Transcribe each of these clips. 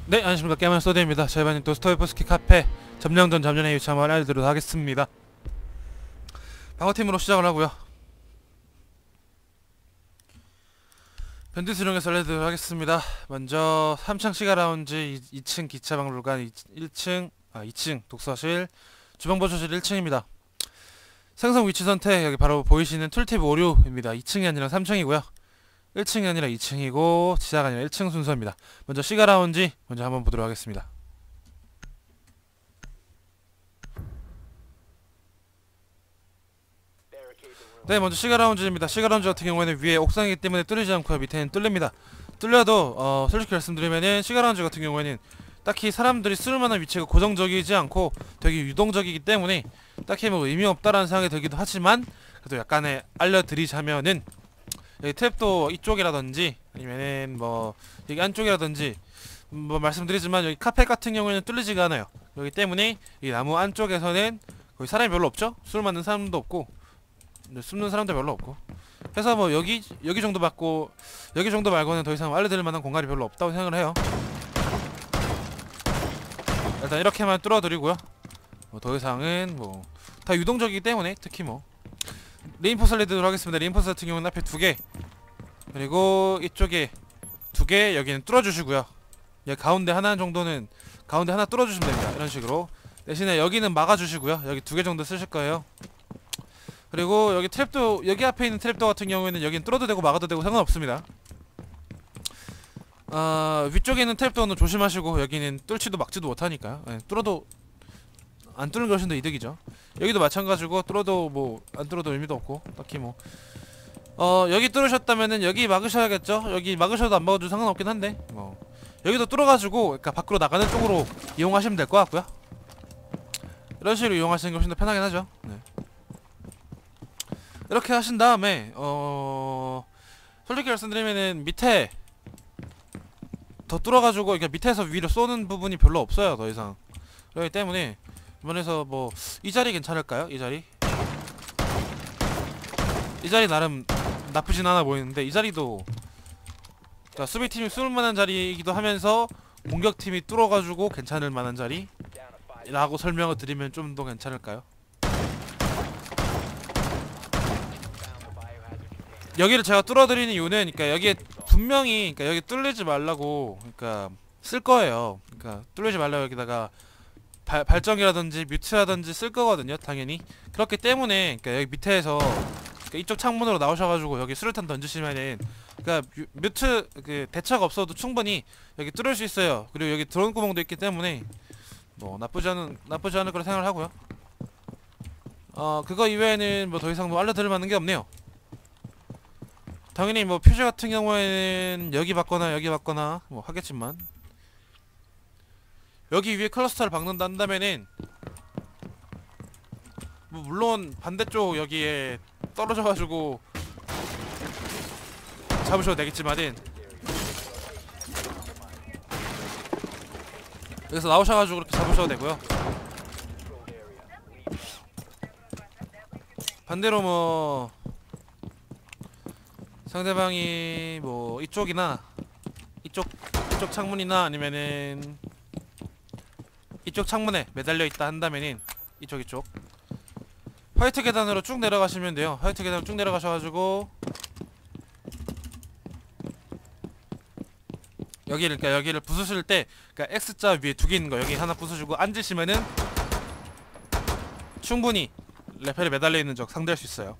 네, 안녕하십니까. 게임하는 소드입니다. 저희 반님 도스토옙스키 카페 점령전 잠전의 유치 한번 알려드리도록 하겠습니다. 방어팀으로 시작을 하고요. 밴드 수령에서 알려드리도록 하겠습니다. 먼저 3층 시가 라운지, 2층 기차 박물관, 2층 독서실, 주방보조실 1층입니다. 생성 위치 선택, 여기 바로 보이시는 툴팁 오류입니다. 2층이 아니라 3층이고요. 1층이 아니라 2층이고 지하가 아니라 1층 순서입니다. 먼저 시가 라운지 먼저 한번 보도록 하겠습니다. 네, 먼저 시가 라운지입니다. 시가 라운지 같은 경우에는 위에 옥상이기 때문에 뚫리지 않고요. 밑에는 뚫립니다. 뚫려도 솔직히 말씀드리면은 시가 라운지 같은 경우에는 딱히 사람들이 쓸만한 위치가 고정적이지 않고 되게 유동적이기 때문에 딱히 뭐 의미 없다라는 생각이 들기도 하지만, 그래도 약간의 알려드리자면은 여기 탭도 이쪽이라든지 아니면은 뭐 여기 안쪽이라든지 뭐 말씀드리지만 여기 카펫 같은 경우에는 뚫리지가 않아요. 그렇기 때문에 이 나무 안쪽에서는 거의 사람이 별로 없죠. 술 맞는 사람도 없고 숨는 사람도 별로 없고 해서 뭐 여기 정도 받고 여기 정도 말고는 더 이상 알려드릴 만한 공간이 별로 없다고 생각을 해요. 일단 이렇게만 뚫어드리고요. 뭐 더 이상은 뭐 다 유동적이기 때문에 특히 뭐 레인포스 알려드리도록 하겠습니다. 레인포스 같은 경우는 앞에 2개, 그리고 이쪽에 2개, 여기는 뚫어주시고요. 여기 가운데 하나 정도는 가운데 하나 뚫어주시면 됩니다. 이런 식으로. 대신에 여기는 막아주시고요. 여기 2개 정도 쓰실 거예요. 그리고 여기 트랩도, 여기 앞에 있는 트랩도 같은 경우에는 여기는 뚫어도 되고 막아도 되고 상관없습니다. 위쪽에 있는 트랩도는 조심하시고 여기는 뚫지도 막지도 못하니까요. 네, 뚫어도 안 뚫는 게 훨씬 더 이득이죠. 여기도 마찬가지고 뚫어도 뭐 안 뚫어도 의미도 없고 딱히 뭐 여기 뚫으셨다면은 여기 막으셔야겠죠. 여기 막으셔도 안 막아도 상관없긴 한데 뭐 여기도 뚫어가지고 그러니까 밖으로 나가는 쪽으로 이용하시면 될 것 같고요. 이런 식으로 이용하시는 게 훨씬 더 편하긴 하죠. 네. 이렇게 하신 다음에 솔직히 말씀드리면은 밑에 더 뚫어가지고 그러니까 밑에서 위로 쏘는 부분이 별로 없어요. 더 이상. 그렇기 때문에 이번에서 뭐 이 자리 괜찮을까요? 이 자리? 이 자리 나름 나쁘진 않아 보이는데 이 자리도 그러니까 수비팀이 쓸만한 자리이기도 하면서 공격팀이 뚫어가지고 괜찮을 만한 자리 라고 설명을 드리면 좀 더 괜찮을까요? 여기를 제가 뚫어드리는 이유는 그러니까 여기에 분명히 그러니까 여기 뚫리지 말라고 그러니까 쓸 거예요. 그러니까 뚫리지 말라고 여기다가 발전기라든지 뮤트라든지 쓸 거거든요. 당연히. 그렇기 때문에 그러니까 여기 밑에서 그러니까 이쪽 창문으로 나오셔가지고 여기 수류탄 던지시면은 그러니까 뮤트 그 대처가 없어도 충분히 여기 뚫을 수 있어요. 그리고 여기 드론 구멍도 있기 때문에 뭐 나쁘지 않을 거라 생각을 하고요. 그거 이외에는 뭐 더 이상 뭐 알려드릴 만한 게 없네요. 당연히 뭐 표시 같은 경우에는 여기 받거나 뭐 하겠지만 여기 위에 클러스터를 박는다 한다면은 뭐 물론 반대쪽 여기에 떨어져가지고 잡으셔도 되겠지만은 여기서 나오셔가지고 그렇게 잡으셔도 되고요. 반대로 뭐 상대방이 뭐 이쪽이나 이쪽 창문이나 아니면은 이쪽 창문에 매달려 있다 한다면은 이쪽 화이트 계단으로 쭉 내려가시면 돼요. 화이트 계단으로 쭉 내려가셔가지고 여기를 부수실 때 그러니까 X자 위에 2개 있는 거 여기 하나 부수시고 앉으시면은 충분히 레펠에 매달려 있는 적 상대할 수 있어요.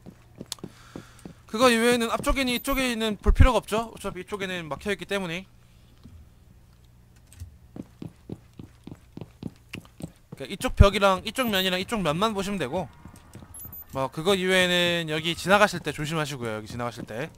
그거 이외에는 앞쪽에는 이쪽에는 볼 필요가 없죠. 어차피 이쪽에는 막혀있기 때문에. 그러니까 이쪽 벽이랑 이쪽 면이랑 이쪽 면만 보시면 되고 뭐 그거 이외에는 여기 지나가실 때 조심하시고요. 여기 지나가실 때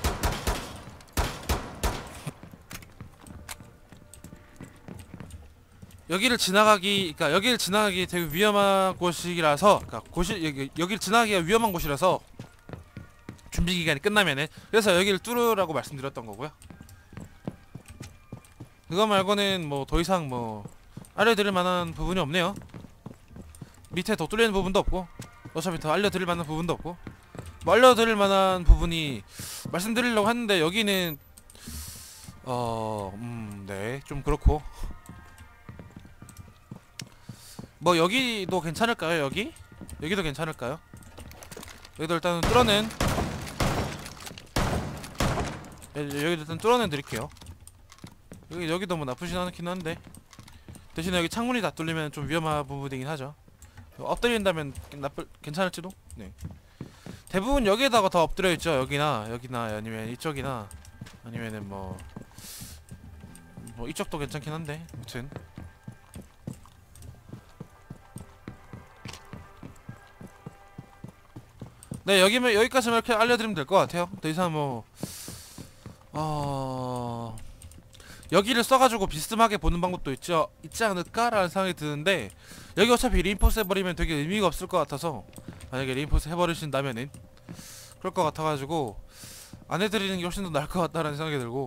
여기를 지나가기 되게 위험한 곳이라서 그러니까 여기를 지나가기가 위험한 곳이라서 준비 기간이 끝나면은 그래서 여기를 뚫으라고 말씀드렸던 거고요. 그거 말고는 뭐 더 이상 뭐 알려드릴 만한 부분이 없네요. 밑에 더 뚫리는 부분도 없고 어차피 더 알려드릴 만한 부분도 없고 뭐 알려드릴 만한 부분이 말씀드리려고 하는데 여기는 네, 좀 그렇고. 뭐 여기도 괜찮을까요? 여기도 괜찮을까요? 여기도 일단은 뚫어낸 여기도 일단 뚫어내 드릴게요. 여기도 뭐 나쁘진 않긴 한데 대신에 여기 창문이 다 뚫리면 좀 위험한 부분이긴 하죠. 엎드린다면 괜찮을지도. 네. 대부분 여기에다가 더 엎드려 있죠. 여기나 아니면 이쪽이나 아니면은 뭐 이쪽도 괜찮긴 한데 아무튼. 네, 여기까지만 이렇게 알려드리면 될 것 같아요. 더 이상 뭐 여기를 써가지고 비스듬하게 보는 방법도 있지 않을까라는 생각이 드는데, 여기 어차피 리인포스 해버리면 되게 의미가 없을 것 같아서, 만약에 리인포스 해버리신다면은 그럴 것 같아가지고 안 해드리는 게 훨씬 더 나을 것 같다라는 생각이 들고,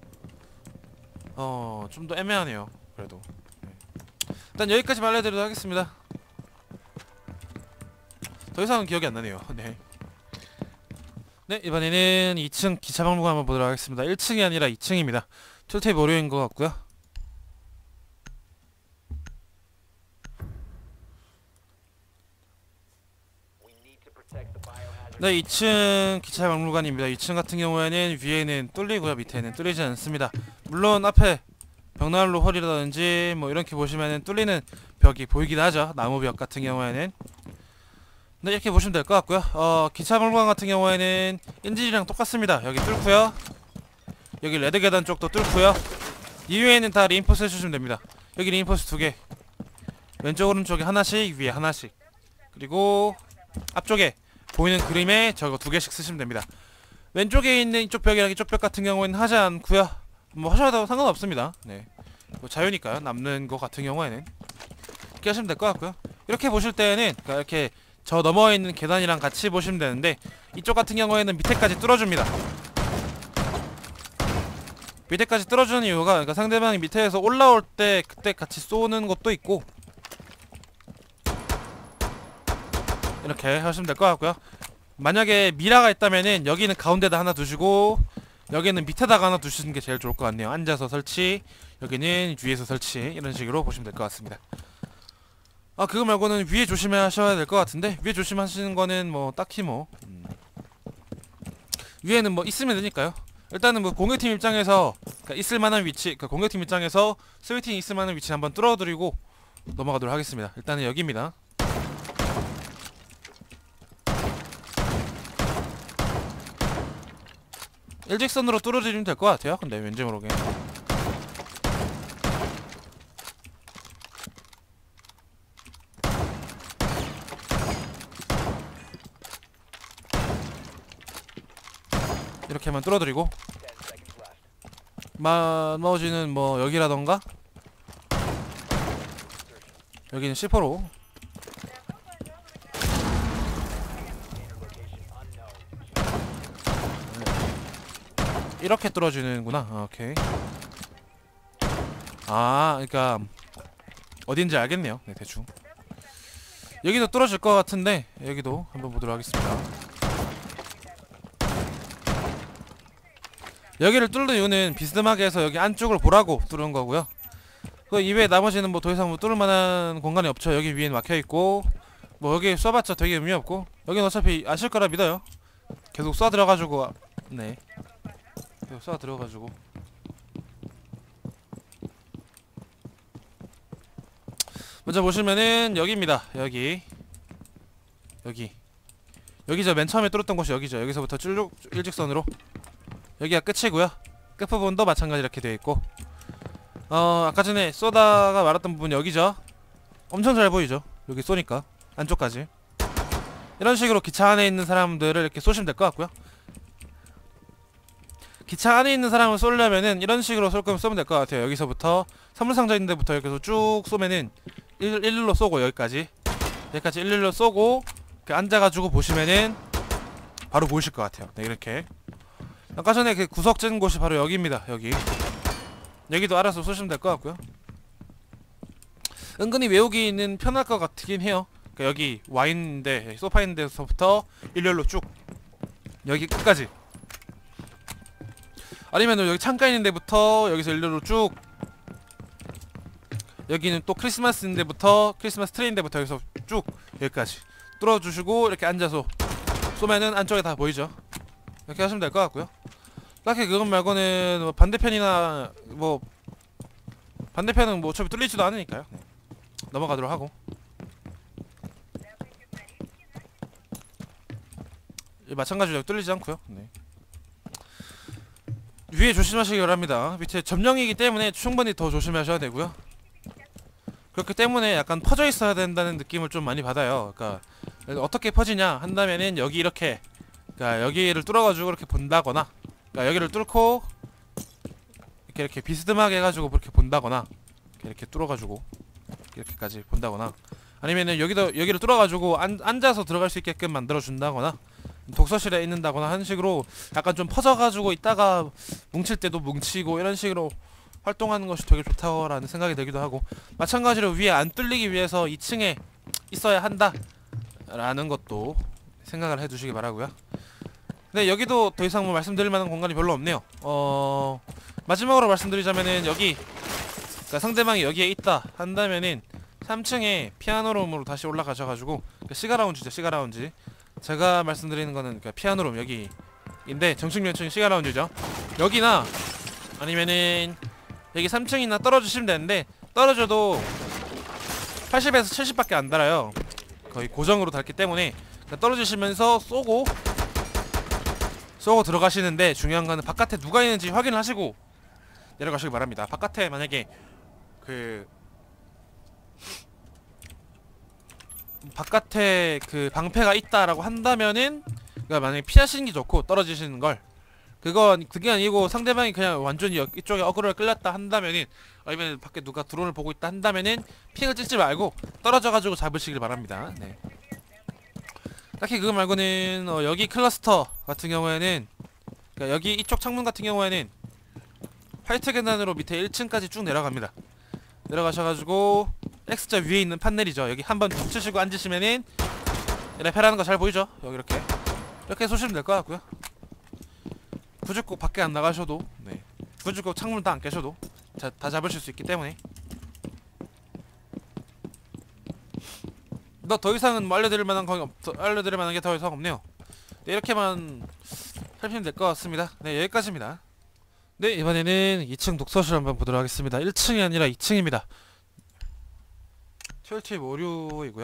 좀 더 애매하네요. 그래도 네. 일단 여기까지만 알려드리도록 하겠습니다. 더 이상은 기억이 안 나네요. 네. 네, 이번에는 2층 기차 박물관 한번 보도록 하겠습니다. 1층이 아니라 2층입니다. 툴테이프 오류인 것 같고요. 네, 2층 기차 박물관입니다. 2층 같은 경우에는 위에는 뚫리고요, 밑에는 뚫리지 않습니다. 물론 앞에 벽난로 홀이라든지 뭐 이렇게 보시면은 뚫리는 벽이 보이긴 하죠. 나무벽 같은 경우에는. 네, 이렇게 보시면 될 것 같고요. 기차 박물관 같은 경우에는 인질이랑 똑같습니다. 여기 뚫고요, 여기 레드 계단 쪽도 뚫고요, 이외에는 다 리인포스 해주시면 됩니다. 여기 리인포스 2개, 왼쪽 오른쪽에 하나씩, 위에 하나씩, 그리고 앞쪽에 보이는 그림에 저거 2개씩 쓰시면 됩니다. 왼쪽에 있는 이쪽 벽이랑 이쪽 벽 같은 경우에는 하지 않고요, 뭐 하셔도 상관없습니다. 네, 뭐 자유니까요. 남는 거 같은 경우에는 이렇게 하시면 될 것 같고요. 이렇게 보실 때는 그러니까 이렇게 저 너머에 있는 계단이랑 같이 보시면 되는데, 이쪽 같은 경우에는 밑에까지 뚫어줍니다. 밑에까지 뚫어주는 이유가, 그러니까 상대방이 밑에서 올라올 때 그때 같이 쏘는 것도 있고, 이렇게 하시면 될 것 같고요. 만약에 미라가 있다면은 여기는 가운데다 하나 두시고 여기는 밑에다가 하나 두시는 게 제일 좋을 것 같네요. 앉아서 설치, 여기는 위에서 설치, 이런 식으로 보시면 될 것 같습니다. 그거 말고는 위에 조심하셔야 될 것 같은데, 위에 조심하시는 거는 뭐 딱히 위에는 뭐 있으면 되니까요. 일단은 뭐 공격팀 입장에서 그러니까 있을만한 위치, 그러니까 공격팀 입장에서 스위팅이 있을만한 위치 한번 뚫어드리고 넘어가도록 하겠습니다. 일단은 여기입니다. 일직선으로 뚫어드리면 될 것 같아요. 근데 왠지 모르게 이렇게만 뚫어드리고, 나머지는 뭐 여기라던가 여기는 C4로 이렇게 뚫어주는구나. 오케이. 그러니까 어딘지 알겠네요. 네, 대충 여기도 뚫어질 것 같은데 여기도 한번 보도록 하겠습니다. 여기를 뚫는 이유는 비스듬하게 해서 여기 안쪽을 보라고 뚫은 거고요. 그 이외에 나머지는 뭐 더 이상 뭐 뚫을 만한 공간이 없죠. 여기 위엔 막혀있고, 뭐 여기 쏴봤자 되게 의미 없고, 여긴 어차피 아실 거라 믿어요. 계속 쏴 들어가지고. 네, 계속 쏴 들어가지고. 먼저 보시면은 여기입니다. 여기죠. 맨 처음에 뚫었던 곳이 여기죠. 여기서부터 쭉 일직선으로 여기가 끝이고요. 끝부분도 마찬가지 이렇게 되어있고, 아까 전에 쏘다가 말았던 부분 여기죠. 엄청 잘 보이죠. 여기 쏘니까 안쪽까지. 이런 식으로 기차 안에 있는 사람들을 이렇게 쏘시면 될 것 같고요. 기차 안에 있는 사람을 쏘려면은 이런 식으로 쏠 거면 쏘면 될 것 같아요. 여기서부터 선물상자 있는 데부터 이렇게 쭉 쏘면은 일일로 쏘고, 여기까지 일일로 쏘고 앉아가지고 보시면은 바로 보이실 것 같아요. 네, 이렇게. 아까 전에 그 구석 진 곳이 바로 여기입니다. 여기도 알아서 쏘시면 될 것 같고요. 은근히 외우기는 편할 것 같긴 해요. 그러니까 여기 와인인데, 소파 있는 데서부터 일렬로 쭉 여기 끝까지. 아니면 여기 창가 있는 데부터 여기서 일로로 쭉, 여기는 또 크리스마스 있는 데부터, 크리스마스 트리 있는 데부터 여기서 쭉 여기까지 뚫어주시고 이렇게 앉아서 쏘면은 안쪽에 다 보이죠. 이렇게 하시면 될 것 같고요. 딱히 그것 말고는 뭐 반대편이나 뭐 반대편은 뭐 어차피 뚫리지도 않으니까요. 네. 넘어가도록 하고, 마찬가지로 뚫리지 않고요. 네. 위에 조심하시기 바랍니다. 밑에 점령이기 때문에 충분히 더 조심하셔야 되고요. 그렇기 때문에 약간 퍼져 있어야 된다는 느낌을 좀 많이 받아요. 그러니까 어떻게 퍼지냐 한다면은 여기 이렇게, 그러니까 여기를 뚫어가지고 이렇게 본다거나, 그러니까 여기를 뚫고 이렇게 비스듬하게 해가지고 그렇게 본다거나, 이렇게 뚫어가지고 이렇게까지 본다거나, 아니면은 여기를 뚫어가지고 앉아서 들어갈 수 있게끔 만들어 준다거나, 독서실에 있는다거나 하는 식으로 약간 좀 퍼져가지고 있다가 뭉칠 때도 뭉치고 이런 식으로 활동하는 것이 되게 좋다라는 생각이 들기도 하고, 마찬가지로 위에 안 뚫리기 위해서 2층에 있어야 한다 라는 것도 생각을 해두시기 바라고요. 근데 여기도 더 이상 뭐 말씀드릴 만한 공간이 별로 없네요. 마지막으로 말씀드리자면은 여기, 그러니까 상대방이 여기에 있다 한다면은 3층에 피아노룸으로 다시 올라가셔가지고, 그러니까 시가라운지죠, 시가라운지. 제가 말씀드리는 거는 그러니까 피아노룸 여기인데 정식 명칭은 시가라운지죠. 여기나 아니면은 여기 3층이나 떨어지시면 되는데, 떨어져도 80에서 70밖에 안 달아요. 거의 고정으로 닳기 때문에. 그러니까 떨어지시면서 쏘고 들어가시는데, 중요한 거는 바깥에 누가 있는지 확인을 하시고 내려가시기 바랍니다. 바깥에 만약에 바깥에 방패가 있다라고 한다면은, 그러니까 만약에 피하시는 게 좋고 떨어지시는 걸, 그게 아니고 상대방이 그냥 완전히 이쪽에 어그로를 끌렸다 한다면은, 아니면 밖에 누가 드론을 보고 있다 한다면은 핑을 찍지 말고 떨어져가지고 잡으시길 바랍니다. 네. 딱히 그거 말고는 여기 클러스터 같은 경우에는, 그러니까 여기 이쪽 창문 같은 경우에는 화이트 계단으로 밑에 1층까지 쭉 내려갑니다. 내려가셔가지고 X자 위에 있는 판넬이죠. 여기 한번 툭 치시고 앉으시면은 레펠하는 거 잘 보이죠? 여기 이렇게 쏘시면 될 것 같고요. 굳이 꼭 밖에 안 나가셔도, 네, 굳이 꼭 창문 다 안 깨셔도 다 잡으실 수 있기 때문에. 더 이상은 뭐 알려드릴 만한 게 더 이상 없네요. 네, 이렇게만 살피면 될 것 같습니다. 네, 여기까지입니다. 네, 이번에는 2층 독서실 한번 보도록 하겠습니다. 1층이 아니라 2층입니다. 12 오류이고요.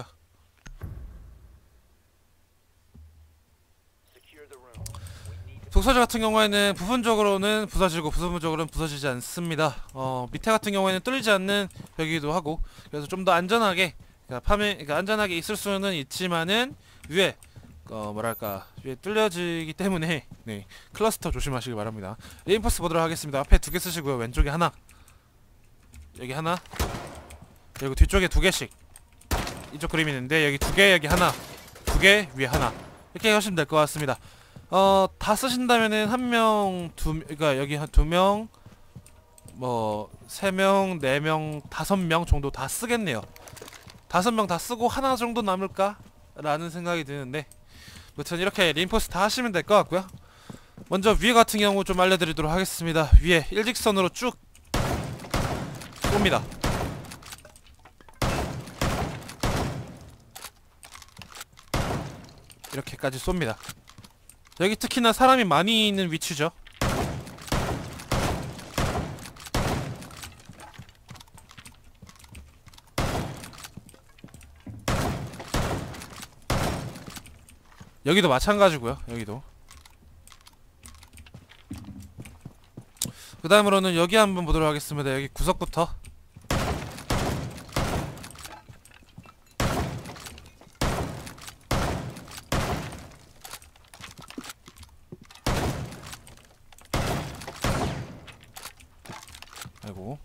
독서실 같은 경우에는 부분적으로는 부서지고 부분적으로는 부서지지 않습니다. 밑에 같은 경우에는 뚫리지 않는 벽이기도 하고, 그래서 좀 더 안전하게, 그러니까 안전하게 있을 수는 있지만은 위에 뭐랄까, 위에 뚫려지기 때문에, 네, 클러스터 조심하시기 바랍니다. 레인포스 보도록 하겠습니다. 앞에 2개 쓰시고요. 왼쪽에 하나, 여기 하나, 그리고 뒤쪽에 2개씩 이쪽 그림이 있는데, 여기 2개, 여기 하나, 2개, 위에 하나, 이렇게 하시면 될 것 같습니다. 다 쓰신다면은 1명, 그러니까 여기 한 2명, 뭐 3명, 4명, 5명 정도 다 쓰겠네요. 5명 다 쓰고 하나 정도 남을까? 라는 생각이 드는데, 아무튼 이렇게 린포스 다 하시면 될 것 같고요. 먼저 위에 같은 경우 좀 알려드리도록 하겠습니다. 위에 일직선으로 쭉 쏩니다. 이렇게까지 쏩니다. 여기 특히나 사람이 많이 있는 위치죠. 여기도 마찬가지고요. 여기도. 그 다음으로는 여기 한번 보도록 하겠습니다. 여기 구석부터. 아이고.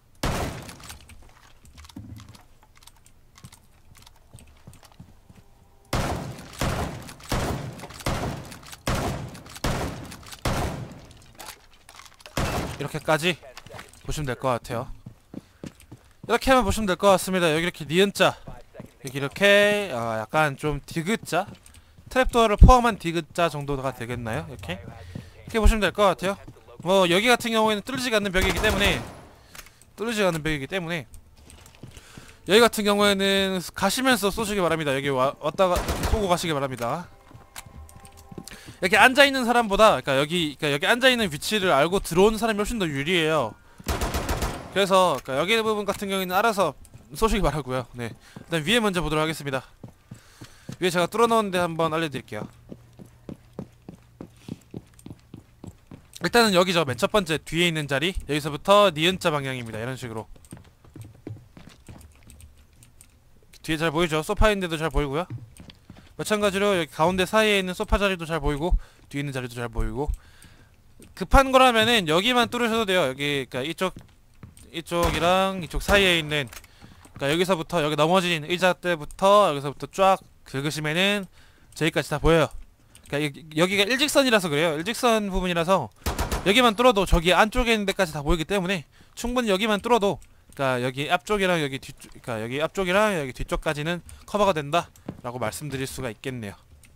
이렇게까지 보시면 될 것 같아요. 이렇게만 보시면 될 것 같습니다. 여기 이렇게 니은자, 여기 이렇게 약간 좀 디귿자, 트랩도어를 포함한 디귿자 정도가 되겠나요? 이렇게 보시면 될 것 같아요. 뭐 여기 같은 경우에는 뚫리지가 않는 벽이기 때문에 여기 같은 경우에는 가시면서 쏘시기 바랍니다. 여기 왔다가 쏘고 가시기 바랍니다. 여기 앉아있는 사람보다 그러니까 여기 앉아있는 위치를 알고 들어오는 사람이 훨씬 더 유리해요. 그래서 여기 부분 같은 경우에는 알아서 쏘시기 바라고요. 네, 일단 위에 먼저 보도록 하겠습니다. 위에 제가 뚫어놓은데 한번 알려드릴게요. 일단은 여기죠. 맨 첫번째 뒤에 있는 자리, 여기서부터 니은자 방향입니다. 이런식으로 뒤에 잘 보이죠? 소파인데도 잘 보이고요. 마찬가지로 여기 가운데 사이에 있는 소파 자리도 잘 보이고 뒤에 있는 자리도 잘 보이고, 급한 거라면은 여기만 뚫으셔도 돼요. 여기 이쪽이랑 이쪽 사이에 있는 여기서부터 여기 넘어진 의자 때부터 여기서부터 쫙 긁으시면은 저기까지 다 보여요. 여기가 일직선이라서 그래요. 일직선 부분이라서 여기만 뚫어도 저기 안쪽에 있는 데까지 다 보이기 때문에 충분히 여기만 뚫어도 여기 앞쪽이랑 여기 뒤쪽, 여기 앞쪽이랑 여기 뒤쪽까지는 커버가 된다라고 말씀드릴 수가 있겠네요.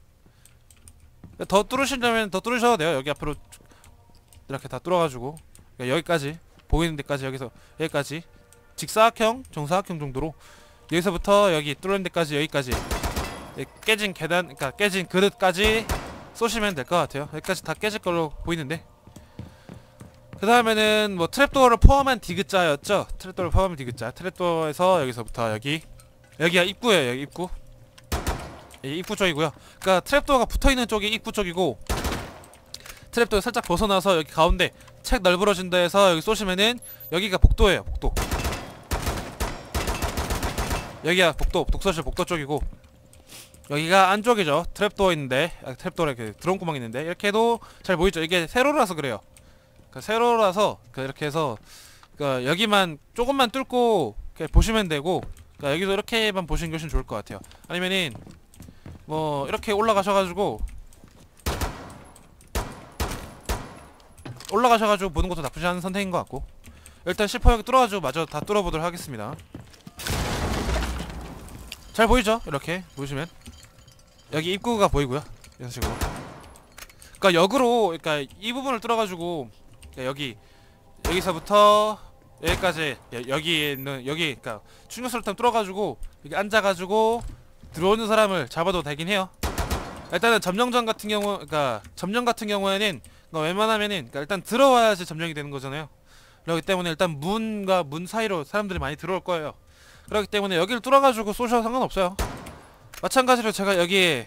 더 뚫으시려면 더 뚫으셔도 돼요. 여기 앞으로 이렇게 다 뚫어가지고 여기까지 보이는 데까지, 여기서 여기까지 직사각형, 정사각형 정도로 여기서부터 여기 뚫는 데까지, 여기까지 깨진 계단, 깨진 그릇까지 쏘시면 될 것 같아요. 여기까지 다 깨질 걸로 보이는데, 그 다음에는 뭐 트랩도어를 포함한 디귿자였죠. 트랩도어를 포함한 디귿자. 트랩도어에서 여기서부터 여기가 입구예요. 여기 입구. 여기 입구 쪽이고요. 트랩도어가 붙어있는 쪽이 입구 쪽이고, 트랩도어 살짝 벗어나서 여기 가운데 책 널브러진 데에서 여기 쏘시면은 여기가 복도예요. 복도. 여기가 독서실 복도 쪽이고, 여기가 안쪽이죠. 트랩도어 있는데, 트랩도어에 이렇게 드럼 구멍 있는데, 이렇게 해도 잘 보이죠. 이게 세로라서 그래요. 세로라서 이렇게 해서 여기만 조금만 뚫고 보시면 되고, 여기도 이렇게만 보시는 게 훨씬 좋을 것 같아요. 아니면은 뭐 이렇게 올라가셔가지고 보는 것도 나쁘지 않은 선택인 것 같고, 일단 C4 여기 뚫어가지고 마저 다 뚫어보도록 하겠습니다. 잘 보이죠? 이렇게 보시면 여기 입구가 보이고요. 이런 식으로. 역으로 이 부분을 뚫어가지고 여기서부터 여기까지, 여기에 있는 충격수류탄 뚫어가지고 여기 앉아가지고 들어오는 사람을 잡아도 되긴 해요. 일단은 점령전 같은 경우에는 웬만하면은 일단 들어와야지 점령이 되는 거잖아요. 그렇기 때문에 일단 문과 문 사이로 사람들이 많이 들어올 거예요. 그렇기 때문에 여기를 뚫어가지고 쏘셔도 상관없어요. 마찬가지로 제가 여기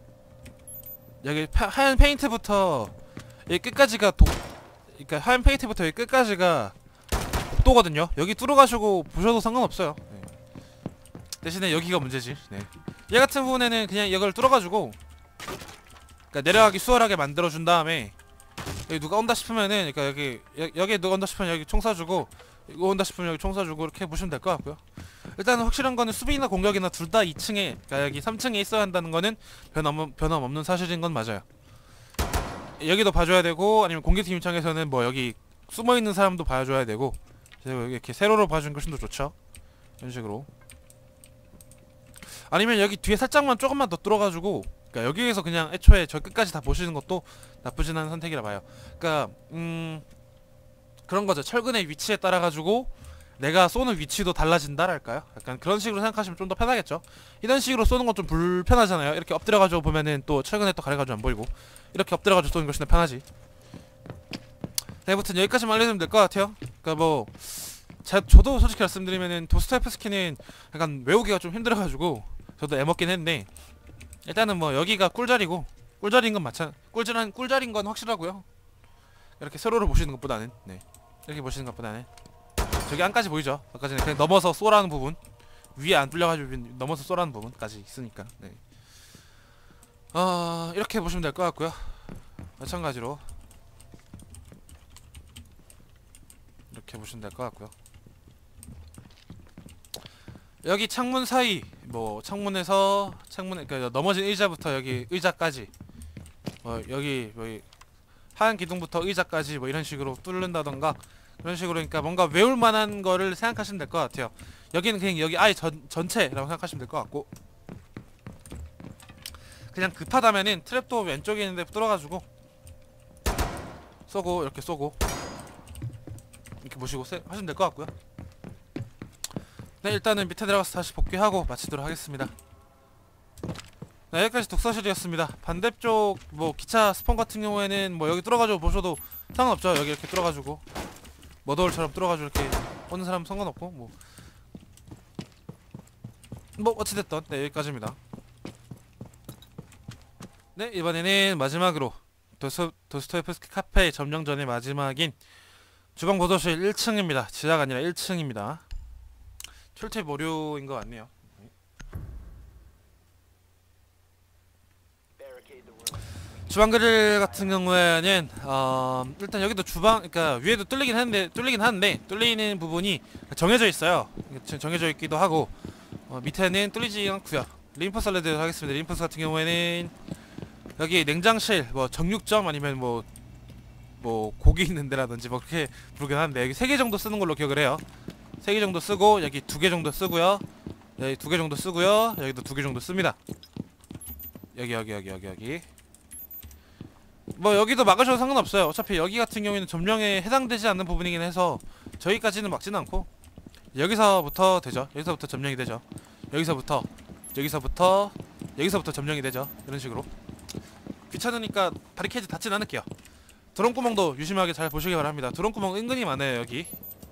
하얀 페인트부터 여기 끝까지가 하얀 페인트부터 여기 끝까지가 복도거든요. 여기 뚫어가시고 보셔도 상관없어요. 네. 대신에 여기가 문제지. 네. 얘 같은 부분에는 그냥 이걸 뚫어가지고 내려가기 수월하게 만들어준 다음에, 여기 누가 온다 싶으면은 여기 누가 온다 싶으면 여기 총 쏴주고, 이거 온다 싶으면 여기 총 쏴주고, 이렇게 보시면 될 것 같고요. 일단 확실한 거는 수비나 공격이나 둘 다 2층에, 여기 3층에 있어야 한다는 거는 변함없는 사실인 건 맞아요. 여기도 봐줘야 되고, 아니면 공격팀 입장에서는 뭐 여기 숨어있는 사람도 봐줘야 되고, 이렇게 세로로 봐주는 것이 더 좋죠. 이런 식으로. 아니면 여기 뒤에 살짝만 조금만 더 뚫어가지고, 여기에서 그냥 애초에 저 끝까지 다 보시는 것도 나쁘진 않은 선택이라 봐요. 그런 거죠. 철근의 위치에 따라 가지고 내가 쏘는 위치도 달라진다랄까요? 약간 그런 식으로 생각하시면 좀 더 편하겠죠. 이런 식으로 쏘는 건 좀 불편하잖아요. 이렇게 엎드려가지고 보면은 또 철근에 또 가려가지고 안 보이고, 이렇게 엎드려가지고 쏘는 것이 더 편하지. 네, 아무튼 여기까지만 알려드리면 될 것 같아요. 저도 솔직히 말씀드리면은 도스토옙스키는 약간 외우기가 좀 힘들어가지고 저도 애먹긴 했는데, 일단은 뭐 여기가 꿀자리고, 꿀자리인 건 꿀자리인 건 확실하고요. 이렇게 세로로 보시는 것보다는, 네, 이렇게 보시는 것보다는 저기 안까지 보이죠? 아까 전에 그냥 넘어서 쏘라는 부분, 위에 안 뚫려가지고 넘어서 쏘라는 부분까지 있으니까, 네. 이렇게 보시면 될 것 같고요. 마찬가지로 이렇게 보시면 될 것 같고요. 여기 창문 사이, 뭐 창문에서 넘어진 의자부터 여기 의자까지, 여기 하얀 기둥부터 의자까지 뭐 이런 식으로 뚫는다던가, 그런 식으로 뭔가 외울 만한 거를 생각하시면 될 것 같아요. 여기는 그냥 여기 아예 전체라고 생각하시면 될 것 같고, 그냥 급하다면은 트랩도 왼쪽에 있는데 뚫어가지고 쏘고 이렇게 쏘고 이렇게 보시고 하시면 될 것 같고요. 네, 일단은 밑에 들어가서 다시 복귀하고 마치도록 하겠습니다. 네, 여기까지 독서실이었습니다. 반대쪽 뭐 기차 스폰 같은 경우에는 뭐 여기 뚫어가지고 보셔도 상관없죠. 여기 이렇게 뚫어가지고 머더홀처럼 뚫어가지고 이렇게 오는 사람 상관없고 뭐 어찌됐던 네, 여기까지입니다. 네, 이번에는 마지막으로 도스토옙스키 카페 점령 전의 마지막인 주방 보도실 1층입니다. 지하가 아니라 1층입니다. 출퇴 무료인 것 같네요. 주방 그릴 같은 경우에는 일단 여기도 주방, 그러니까 위에도 뚫리긴 하는데 뚫리는 부분이 정해져 있어요. 정해져 있기도 하고 밑에는 뚫리지 않고요. 림퍼 샐러드 하겠습니다. 림퍼스 같은 경우에는 여기 냉장실, 뭐 정육점 아니면 뭐 고기 있는 데라든지 뭐 그렇게 부르긴 하는데 여기 3개 정도 쓰는 걸로 기억을 해요. 3개 정도 쓰고 여기 2개 정도 쓰고요. 여기 2개 정도 쓰고요. 여기도 2개 정도 씁니다. 여기 뭐 여기도 막으셔도 상관없어요. 어차피 여기 같은 경우에는 점령에 해당되지 않는 부분이긴 해서 저기까지는 막지는 않고 여기서부터 되죠. 여기서부터 점령이 되죠. 여기서부터 점령이 되죠. 이런 식으로 귀찮으니까 바리케이드 닫진 않을게요. 드론구멍도 유심하게 잘 보시기 바랍니다. 드론구멍 은근히 많아요. 여기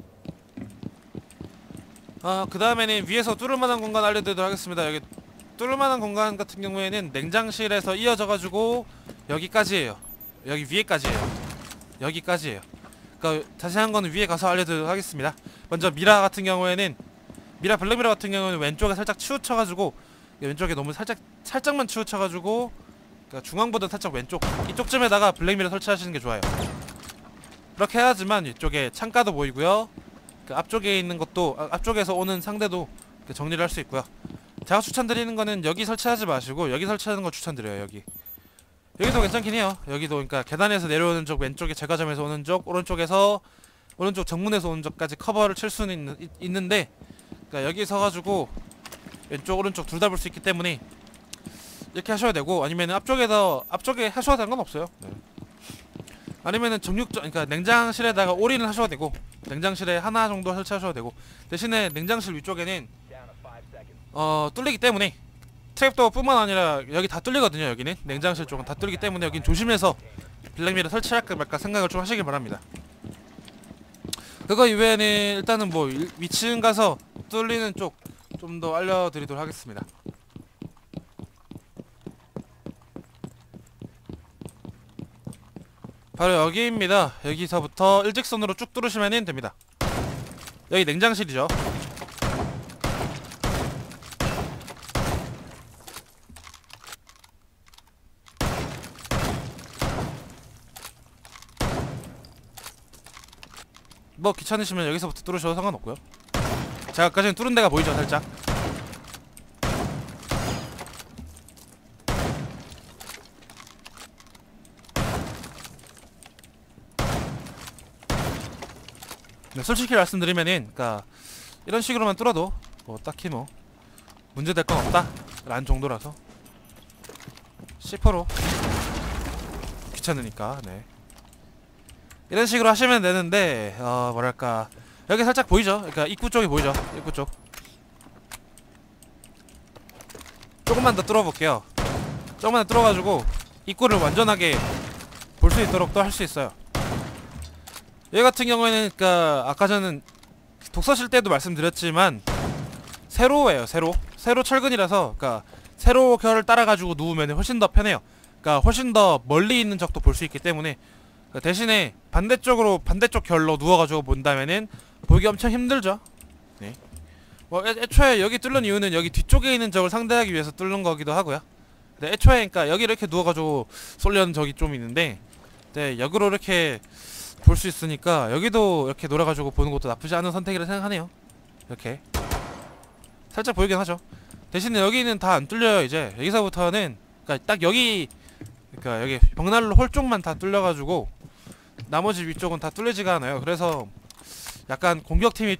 그 다음에는 위에서 뚫을만한 공간 알려드리도록 하겠습니다. 여기 뚫을만한 공간 같은 경우에는 냉장실에서 이어져가지고 여기까지예요. 여기 위에까지예요. 그러니까 자세한 거는 위에 가서 알려드리도록 하겠습니다. 먼저 미라 같은 경우에는 블랙미러 같은 경우는 왼쪽에 살짝 치우쳐가지고 왼쪽에 너무 살짝만 치우쳐가지고 그러니까 중앙보다 살짝 왼쪽 이쪽쯤에다가 블랙미러 설치하시는 게 좋아요. 그렇게 해야지만 이쪽에 창가도 보이고요. 그 앞쪽에 있는 것도 앞쪽에서 오는 상대도 정리를 할 수 있고요. 제가 추천드리는 거는 여기 설치하지 마시고 여기 설치하는 거 추천드려요. 여기도 괜찮긴 해요. 여기도 그러니까 계단에서 내려오는 쪽, 왼쪽에 제과점에서 오는 쪽, 오른쪽 정문에서 오는 쪽까지 커버를 칠 수는 있는데 그러니까 여기 서가지고 왼쪽 오른쪽 둘 다 볼 수 있기 때문에 이렇게 하셔야 되고 아니면 앞쪽에 하셔도 상관없어요. 네. 아니면은 그러니까 냉장실에다가 올인을 하셔도 되고 냉장실에 하나 정도 설치하셔도 되고 대신에 냉장실 위쪽에는 뚫리기 때문에 트랩도어 뿐만 아니라 여기 다 뚫리거든요. 여기는 냉장실 쪽은 다 뚫리기 때문에 여긴 조심해서 블랙미러 설치할까 말까 생각을 좀 하시길 바랍니다. 그거 이외에는 일단은 뭐 위층 가서 뚫리는 쪽 좀 더 알려드리도록 하겠습니다. 바로 여기입니다. 여기서부터 일직선으로 쭉 뚫으시면 됩니다. 여기 냉장실이죠. 뭐 귀찮으시면 여기서부터 뚫으셔도 상관없고요. 제가 아까 전에 뚫은 데가 보이죠, 살짝. 네, 솔직히 말씀드리면은 그러니까 이런 식으로만 뚫어도 뭐 딱히 뭐 문제될 건 없다 라는 정도라서 C4로 귀찮으니까 네. 이런 식으로 하시면 되는데 뭐랄까 여기 살짝 보이죠? 그러니까 입구 쪽이 보이죠? 입구 쪽 조금만 더 뚫어볼게요. 조금만 더 뚫어가지고 입구를 완전하게 볼 수 있도록 또 할 수 있어요. 여기 같은 경우에는 그러니까 아까 저는 독서실 때도 말씀드렸지만 세로예요. 세로 철근이라서 그러니까 세로 결을 따라가지고 누우면 훨씬 더 편해요. 그러니까 훨씬 더 멀리 있는 적도 볼 수 있기 때문에 그러니까 대신에 반대쪽 결로 누워가지고 본다면은 보기 엄청 힘들죠. 네. 뭐 애초에 여기 뚫는 이유는 여기 뒤쪽에 있는 적을 상대하기 위해서 뚫는 거기도 하고요. 네, 애초에 그러니까 여기 이렇게 누워가지고 쏠려는 적이 좀 있는데 네, 역으로 이렇게 볼 수 있으니까 여기도 이렇게 놀아가지고 보는 것도 나쁘지 않은 선택이라 생각하네요. 이렇게 살짝 보이긴 하죠. 대신에 여기는 다 안 뚫려요. 이제 여기서부터는 그러니까 딱 여기 그러니까 여기 벽난로 홀 쪽만 다 뚫려가지고 나머지 위쪽은 다 뚫리지가 않아요. 그래서 약간 공격팀이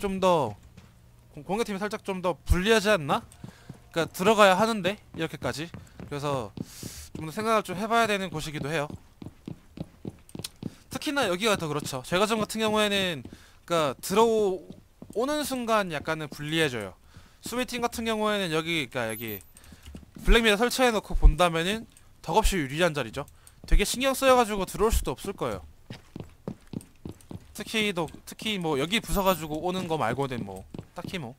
살짝 좀 더 불리하지 않나? 그러니까 들어가야 하는데 이렇게까지. 그래서 좀 더 생각을 좀 해봐야 되는 곳이기도 해요. 특히나 여기가 더 그렇죠. 제과점 같은 경우에는 그니까 들어오는 순간 약간은 불리해져요. 수비팀 같은 경우에는 여기 그니까 여기 블랙미러 설치해놓고 본다면은 덕없이 유리한 자리죠. 되게 신경 쓰여가지고 들어올 수도 없을 거예요. 특히 뭐 여기 부숴가지고 오는 거 말고는 뭐 딱히 뭐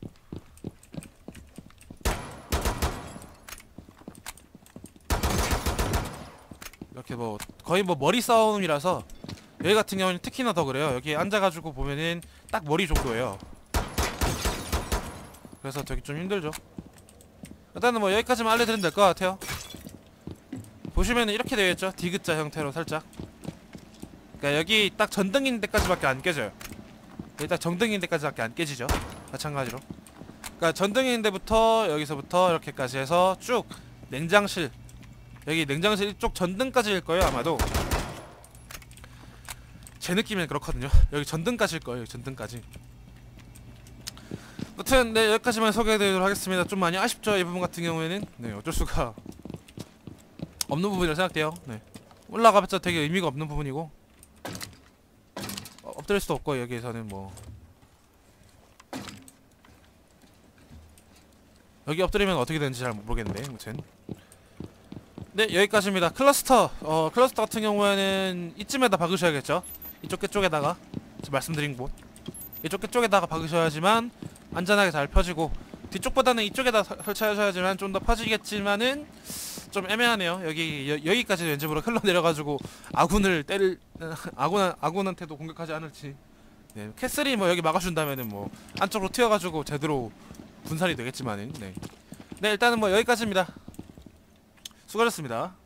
이렇게 뭐 거의 뭐 머리 싸움이라서 여기 같은 경우는 특히나 더 그래요. 여기 앉아가지고 보면은 딱 머리 정도예요. 그래서 되게 좀 힘들죠. 일단은 뭐 여기까지만 알려드리면 될 것 같아요. 보시면은 이렇게 되어있죠. 디귿자 형태로 살짝. 그러니까 여기 딱 전등인 데까지밖에 안 깨져요. 여기 딱 정등인 데까지밖에 안 깨지죠. 마찬가지로. 그러니까 전등인 데부터 여기서부터 이렇게까지 해서 쭉 냉장실, 여기 냉장실 이쪽 전등까지일 거예요 아마도. 제 느낌엔 그렇거든요. 여기 전등까지일 거예요. 여기 전등까지. 아무튼 네, 여기까지만 소개해드리도록 하겠습니다. 좀 많이 아쉽죠 이 부분 같은 경우에는. 네, 어쩔 수가 없는 부분이라 생각돼요. 네, 올라가봤자 되게 의미가 없는 부분이고 엎드릴 수도 없고 여기에서는 뭐 여기 엎드리면 어떻게 되는지 잘 모르겠는데 아무튼 네, 여기까지입니다. 클러스터 클러스터 같은 경우에는 이쯤에다 박으셔야겠죠. 이쪽 끝쪽에다가 지금 말씀드린 곳 이쪽 끝쪽에다가 박으셔야지만 안전하게 잘 펴지고, 뒤쪽보다는 이쪽에다 설치하셔야지만 좀 더 펴지겠지만은 좀 애매하네요. 여기까지 왠지 모르 흘러내려가지고 아군을 때릴 아군한테도 공격하지 않을지. 네, 캐슬이 뭐 여기 막아준다면은 뭐 안쪽으로 튀어가지고 제대로 분산이 되겠지만은 네, 일단은 뭐 여기까지입니다. 수고하셨습니다.